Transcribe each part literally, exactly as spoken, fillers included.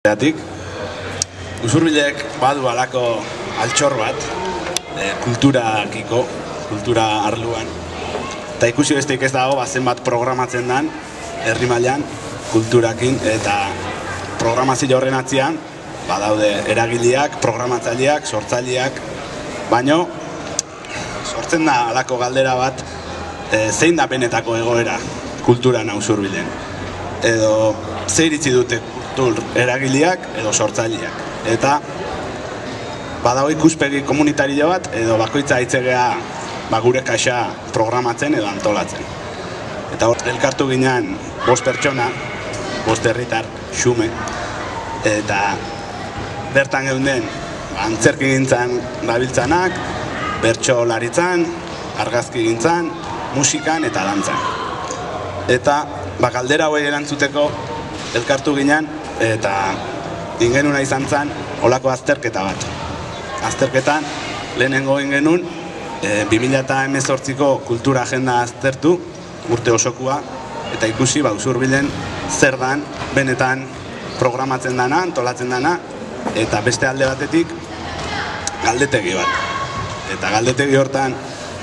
Usurbilek badu alako altxor bat, e, kulturakiko, kultura arluan. Eta ikusi besteik ez dago, zenbat programatzen den, herri mailan kulturakin, eta programazio horren atzian, badaude eragileak, programatzaileak, sortzaileak, baino, sortzen da alako galdera bat, e, zein da benetako egoera kulturan Usurbilen. Edo, ze iritzi dute kultur eragileak edo sortzaileak. Eta badago ikuspegi komunitario bat edo bakoitza aitzegea gure kaxa programatzen edo antolatzen. Eta hor elkartu ginean bost pertsona, bost herritar, xume, eta bertan geunden antzerki gintzan dabiltzanak, bertsolaritzan, argazki gintzan, musikan eta dantzan. Eta galdera hauei erantzuteko elkartu ginean eta ingenuna izan zen olako azterketa bat. Azterketan lehenengo ingenun bi mila hemezortziko kultura agenda aztertu urte osokua eta ikusi Usurbilen zer dan benetan programatzen dana, antolatzen dana eta beste alde batetik galdetegi bat. Eta galdetegi hortan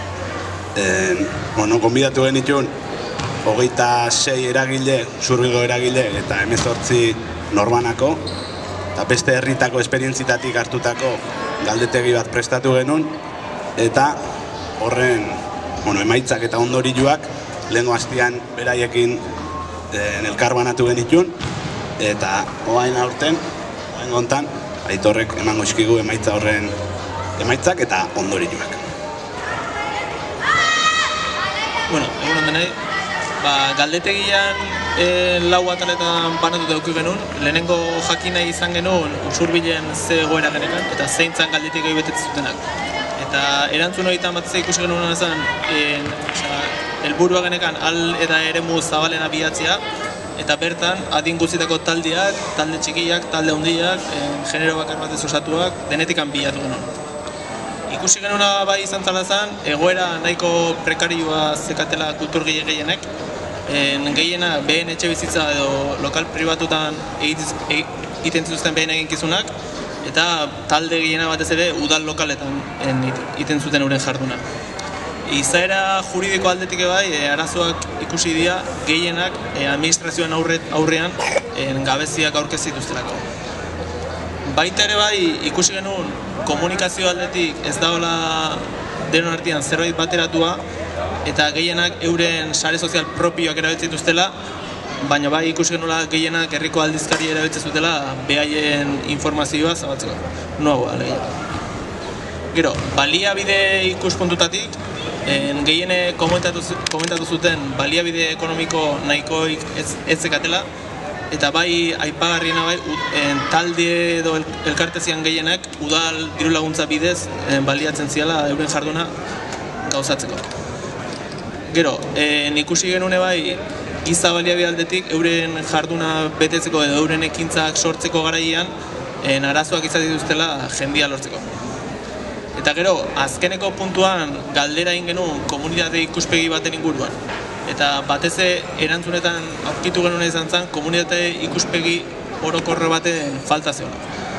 gonbidatu genituen hogeita sei eragile, Usurbilgo eragile eta hemezortzi norbanako eta beste herritako esperientzitatik hartutako galdetegi bat prestatu genuen eta horren emaitzak eta ondorioak lehengo hastian beraiekin elkar banatu genituen eta oain aurten, oain gontan, Aitorrek emango eskigu emaitza horren emaitzak eta ondorioak. Bueno, egun denei, galdetegian lau ataletan banatuta eduki genuen, lehenengo jakin nahi izan genuen Usurbilen ze egoera genekan eta zeintzan galdetegi betetzen zutenak. Eta erantzun horietan bat ikusi genuen ezan, helburua genekan al eta eremu zabalen abiatzea eta bertan adin guztietako taldeak, talde txikiak, talde handiak, genero bakar batez osatuak, denetikan bilatu genuen. Ikusi genuena bai izan zala zen, egoera nahiko prekarioa zekatela kulturgile gehienek, gehiena behen etxe bizitza edo lokal pribatutan egiten zuten behen eginkizunak eta talde gehiena batez ere udal lokaletan egiten zuten euren jarduna. Izaera juridiko aldetik bai, arazoak ikusi dira gehienak administrazioan aurrean gabeziak aurkez zituztelako. Baita ere bai ikusi genuen komunikazio aldetik ez dagoela denon artean zerbait bateratua eta gehienak euren sare sozial propioak erabiltzen dituztela, baina bai ikusi genuela gehienak herriko aldizkari erabiltzen zutela behaien informazioa zabatzeko. Nuago, alegia. Gero, baliabide ikuspuntutatik, gehiene komentatu zuten baliabide ekonomiko nahikoik ez zekatela, eta bai aipagarriena bai talde edo elkartezian gehienak udal diru laguntza bidez baliatzen ziala euren jarduna gauzatzeko. Gero, ikusi genune bai giza baliabide aldetik euren jarduna betetzeko edo euren ekintzak sortzeko garaian arazoak izan dituztela jendia lortzeko. Eta gero, azkeneko puntuan galdera egin genuen komunitate ikuspegi baten inguruan. Eta batez erantzunetan aurkitu genuen izan zen komunitate ikuspegi orokorre baten falta zegoen.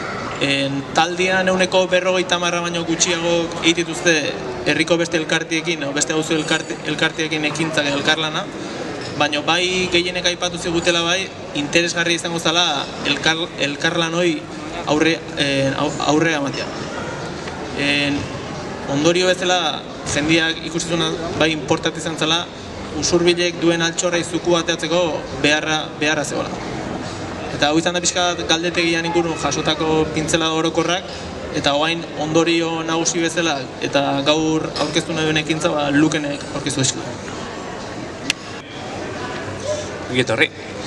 Taldean euneko berrogeita marra baino gutxiago egitituzte herriko beste elkartiekin, beste gauzu elkartiekin ekintzak edo elkarlana, baina bai gehienek aipatu zigutela bai interesgarria izango zela elkarlan hori aurre amatea. Ondorio bezala jendeak ikusizuna bai importat izan zela Usurbilek duen altxorra izuku bateatzeko beharra zegoela. Eta hau izan da pixka galdetegian ingurun jasotako pintzela orokorrak eta oain ondorio nagusi bezala eta gaur aurkeztu nahi duen ekintza lukenek aurkeztu esku. Gietorri.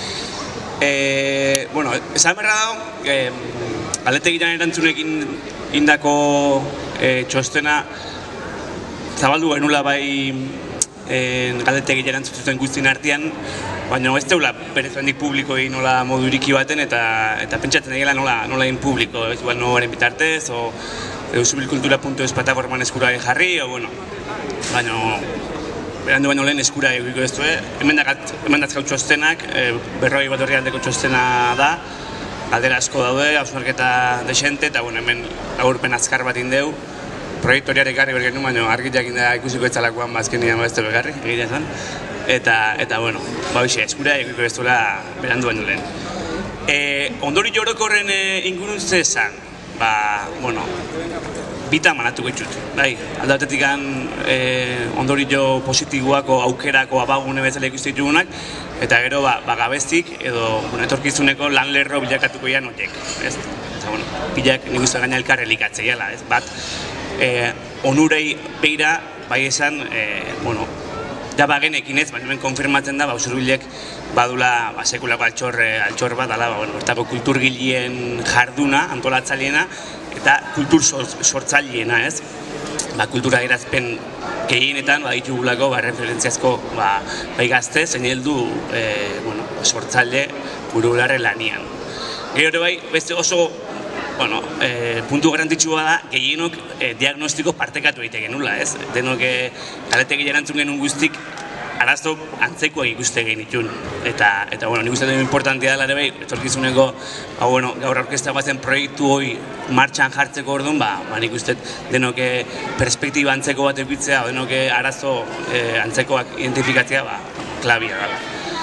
Bueno, esan berra dago, galdetegian erantzunekin indako txostena zabaldu genula bai galdetegi erantzuten guztien artean, baina ez deula berezendik publiko egin nola modu iriki baten eta pentsatzen egela nola egin publiko, ez igual nobaren bitartez, o usurbilkultura puntu es plataforman eskura jarri, o bueno, baina berandu baino lehen eskura egiko ez du, hemen datzkau txostenak, berroi bat horri aldeko txostena da, galdera asko daude, hausnarketa desente, eta bueno, hemen agurpen azkar bat indeu, proiektu horiare garri bergen nuen, baina argit jakin da ikusiko etzalakoan bazkenian ez dugu garri, egitea zen. Eta, eta bueno, ba hoxe, eskura ikuiko ez duela berandu baino lehen. E, ondori jorokorren e, ingurun ze esan, ba, bueno, bita manatuko itxut, bai, aldatetik e, ondori jo positiboako aukerako abagune bezala ikusten ditugunak, eta gero ba, ba gabeztik edo bueno, etorkizuneko lan lerro bilakatuko ian horiek, ez? Eta, bueno, bilak nik uste gaina elkar elikatzeiala, ez? Bat, e, onurei beira, bai esan, e, bueno, ja bagenekin ez, baina hemen konfirmatzen da, ba, Usurbilek badula ba, sekulako altxor, altxor bat, dala, ba, bueno, bertako kulturgileen jarduna, antolatzaileena, eta kultur sortzaileena, ez? Ba, kultura erazpen gehienetan, ba, ditugulako, ba, referentziazko, ba, bai gazte, zein heldu, e, bueno, sortzaile burularre lanian. Gero bai, beste oso, bueno, e, puntu garrantzitsua da, gehienok e, diagnostiko partekatu egite genula, ez? Denok e, galetek erantzun genuen guztik, arazo antzekoak ikuste genitun. Eta, eta bueno, nik uste dut importantea dela ere bai, etorkizuneko, ba, bueno, gaur aurkezta bazen proiektu hori martxan jartzeko orduan, ba, ba nik uste denok perspektiba antzeko bat epitzea, denok arazo e, antzekoak identifikatzea, ba, klabia dela.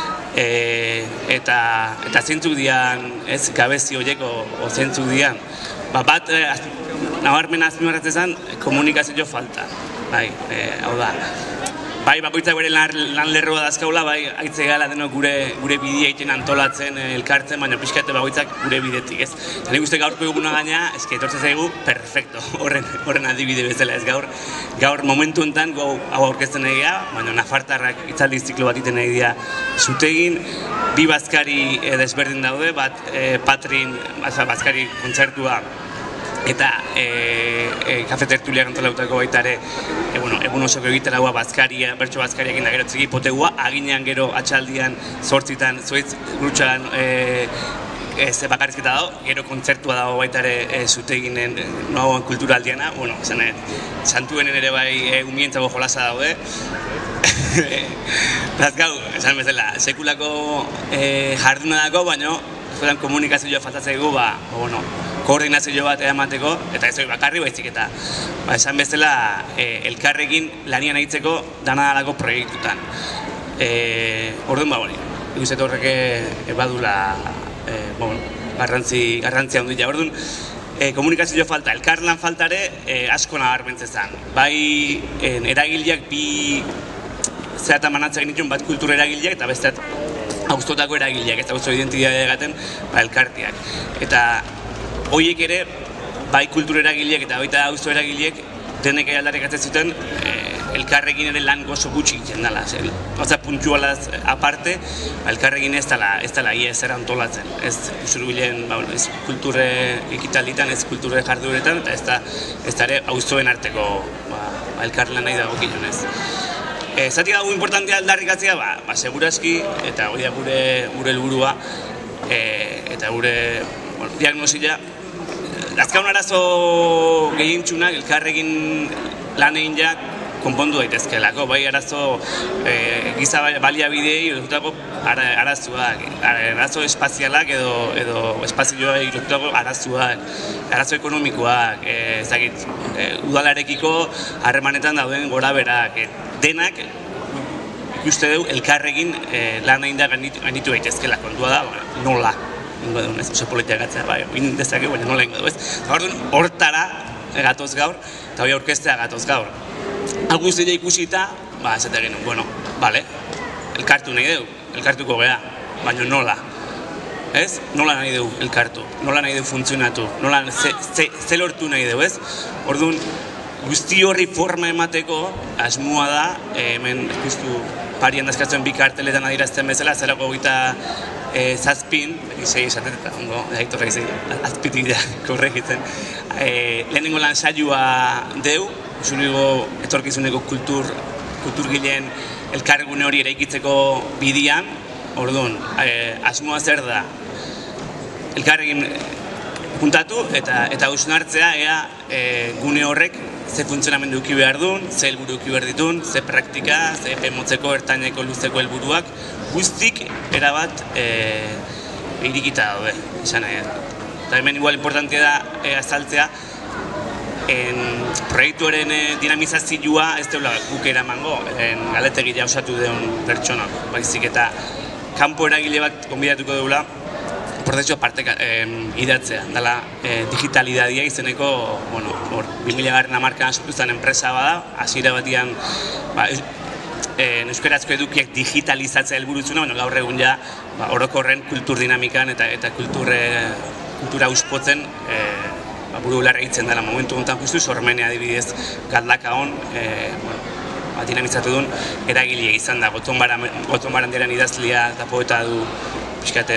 E, eta, eta zentzuk dian, ez, gabezi horiek o zentzuk dian, ba, bat, e, az, nabarmen azpimarratzen komunikazio falta, bai, e, hau da. Bai, bakoitzak bere lan, lan lerroa dazkaula, bai, aitze gala denok gure, gure bidea egiten antolatzen, elkartzen, baina pixkate bakoitzak gure bidetik, ez? Eta nik uste gaurko eguna gaina, ez que etortzen zaigu, perfecto, horren, horren adibide bezala, ez gaur, gaur momentu enten, hau aurkezten egia, baina Nafartarrak itzaldi ziklo bat iten egia zutegin, bi bazkari e, desberdin daude, bat e, Patrin, bazkari kontzertua, eta e, e, kafe tertuliak antolautako baita ere, e, bueno, egun osoko egitaragoa bazkaria, bertso bazkariak inda gero txiki potegua, aginean gero atxaldian, zortzitan, zuetz, gurutxan, e, e, ze bakarrizketa dago, gero kontzertua dago baita ere e, zuteginen e, noagoan kulturaldiana, bueno, esan, e, santuenen ere bai e, umientzago jolasa daude, Beraz gau, esan bezala, sekulako e, jarduna dago, baina komunikazioa faltatzaigu, ba, bueno, koordinazio bat emateko, eta ez hori bakarri baizik eta ba, esan bezala e, elkarrekin lanian egitzeko dana dalako proiektutan. E, Orduan ba hori, ikusten horrek e, badula e, bueno, garrantzi, garrantzia handia. Orduan, e, komunikazio falta, elkarlan faltare e, asko nabarmentzezan. Bai e, eragileak bi zehata manatzak nituen bat kultura eragileak eta besteat hauztotako eragileak, eta hauzto identitatea egaten ba, elkartiak. Eta horiek ere, bai kultura eragileak eta baita hauzto eragileak denek aldarrikatzen zuten e, elkarrekin ere lan gozo gutxi egiten dela. Oza, puntualaz aparte, ba, elkarrekin ez dela, ez dela ia ezer antolatzen. Ez Usurbilen, ba, ez kulture ekitalitan, ez kulture jarduretan, eta ez da, ez da ere hauztoen arteko ba, ba, elkarlan nahi dago kilonez. E, zati dago importantea aldarrikatzea, ba, ba, segurazki, eta hori da gure, gure helburua, e, eta gure bueno, diagnosia. Azkaun arazo gehientxunak elkarrekin lan egin ja konpondu daitezkelako, bai arazo e, giza baliabidei lotutako ara, arazoak, arazo espazialak edo, edo espazioa lotutako arazoak, arazo ekonomikoak, e, ezagit, e, udalarekiko harremanetan dauden gora berak, e, denak ikuste dugu elkarrekin e, lan egin da gainitu daitezkela, kontua da, ba, nola. Ingo duen, ez, oso politia gatzea, bai, oin dezake, baina nola ingo du, ez. Orduan, hortara gatoz gaur, eta hori aurkeztea gatoz gaur. Guztia ikusita, ba, ez eta genuen, bueno, bale, elkartu nahi dugu, elkartuko geha, baina nola. Ez? Nola nahi dugu elkartu, nola nahi dugu funtzionatu, nola ze, ze, ze lortu nahi dugu, ez? Orduan, guzti horri forma emateko, asmoa da, hemen ikustu parian dazkatzen bi karteletan adirazten bezala, zerako gita e, zazpin, izai esatet eta ongo, daitorra izai, azpitik da, korregitzen. E, lehenengo lan saioa deu, Usurbilgo etorkizuneko kultur, kulturgileen elkargune hori eraikitzeko bidian, orduan, e, asmoa zer da, elkarrekin puntatu eta eta hausnartzea ea e, gune horrek ze funtzionamendu eduki behar duen, ze helburu eduki behar dituen, ze praktika, ze epe motzeko, ertaineko, luzeko helburuak, guztik erabat e, irikita daude, izan nahi. Eta hemen igual importantea da azaltzea, proiektuaren dinamizazioa ez deula guk eramango, galdetegia osatu deun pertsonak, baizik eta kanpo eragile bat konbidatuko deula prozesua parte idatzea, dela digitalidadia izeneko, bueno, hor, bi mila garren hamarkadan sortu zen enpresa bada, hasiera batian euskarazko edukiak digitalizatzea helburutzuna, bueno, gaur egun ja orokorren kultur dinamikan eta kultura uspotzen buru belarra egiten dela momentu honetan justu, Sormenea adibidez galdaka hon dinamizatu duen eragile izan da. Goton Barandiaren idazlia eta poeta du pixkate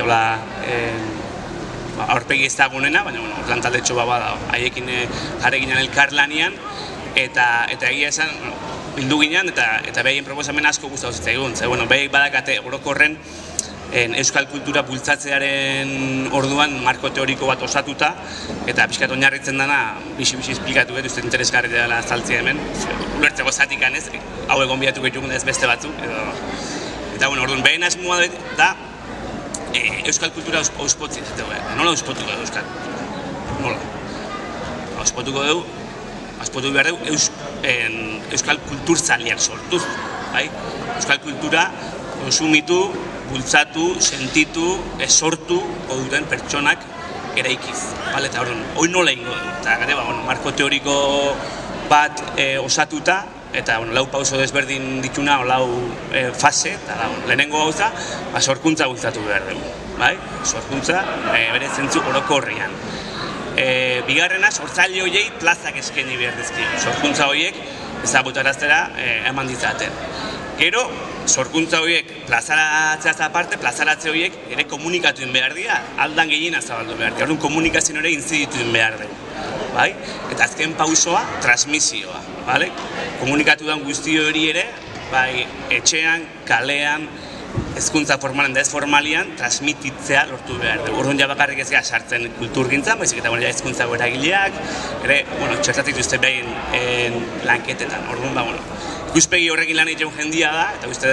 aurpegi ezagunena, baina lantalde txoba bada haiekin jarri ginen elkarlanian eta egia esan bildu ginen eta behaien proposamen asko guztatu zitzaigun. Behaik badakate orokorren euskal kultura bultzatzearen orduan marko teoriko bat osatuta eta pixkat oinarritzen dana bixi-bixi esplikatu dut, uste interesgarri dela azaltzea hemen, ulertzeko zatikan ez, hau egon bihatuko ditugun ez beste batzuk. Eta orduan, behin asmoa da euskal kultura auspotzi, nola auspotuko dugu euskal kultura? Nola? Auspotuko dugu, auspotuko behar dugu euskal kulturzaliak sortuz, euskal kultura konsumitu, bultzatu, sentitu, esortu duten pertsonak eraikiz. Eta horren, hori nola ingo dugu. Eta marko teoriko bat osatuta, eta lau pauso desberdin dituna, lau fase, eta lehenengo gauza, sorkuntza bultzatu behar dugu. Sorkuntza, bere zentzu orokorrian. Bigarrena, sortzaile horiei plazak eskaini behar dizkio. Sorkuntza horiek ezagutaraztera eman ditzaten. Gero, sorkuntza horiek plazaratzeaz aparte, plazaratze horiek ere komunikatuen behar dira, aldan gehiena zabaldu behar dira. Horren komunikazioan ere inzidituen behar dugu. Eta azken pausoa, transmisioa. Komunikatu den guzti hori ere, etxean, kalean, hezkuntza formalen da ez formalian, transmititzea lortu behar dugu. Orduan ja bakarrik ez gara sartzen kulturgintzan, baizik eta hezkuntza eragileak, ere, txertatik duzte behin lanketetan. Orduan, ikuspegi horrekin lan egiten jendia da, eta uste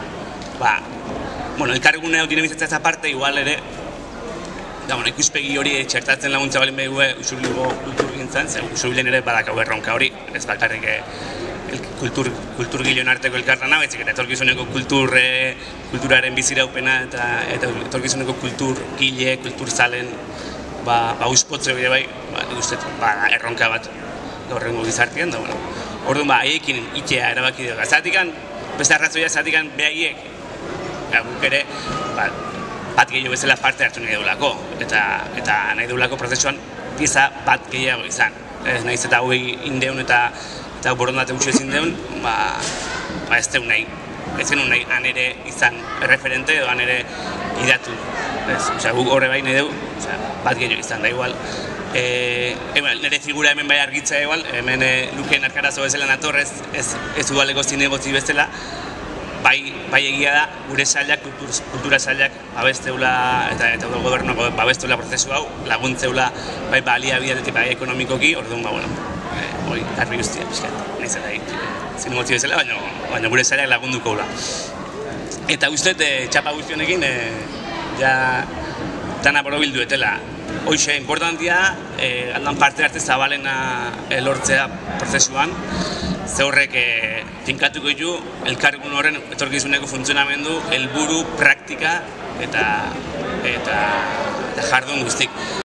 dugu, elkargune hau dinamizatzea aparte, igual ere, ikuspegi hori txertatzen laguntza balin behigu usurbilgo kulturgintzan, zer usurbilen ere badakau erronka hori, ez bakarrik kulturgileon arteko elkarlana, baizik eta etorkizuneko kulturaren biziraupena eta etorkizuneko kulturgile, kulturzalen auspotze hori bai, erronka bat gaur egungo gizartean da. Orduan, haiekin ikea erabaki dugu. Zatikan, beste arrazoia zatikan behaiek, guk ere, bat gehiago bezala parte hartu nahi duelako. Eta nahi duelako prozesuan pieza bat gehiago izan. Nahiz eta hogei indeun eta borondate gutxu ezin deun, ez deun nahi. Ez genuen nahi han ere izan referente edo han ere idatu. Guk horre bai nahi dugu, bat gehiago izan da igual. Nire figura hemen bai argitzea egual, hemen Luken Arkarazo bezala natorrez, ez udaleko zinegotzi bezala, bai egia da, gure sailak, kultura sailak, babesteula, eta gobernuako babesteula prozesu hau, laguntzeula bai baliabidetik bai ekonomikoki, orduan, hori, garbi guztia, pixkat, nahiz eta zinegotzi bezala, baina gure sailak lagunduko gula. Eta uste, txapa guztionekin, ja, dana borobildu etela. Hoxe, importantia, aldan parte hartze zabalena lortzea prozesuan, ze horrek finkatuko ditu elkargun horren etorkizuneko funtzionamendu, helburu, praktika eta jardun guztik.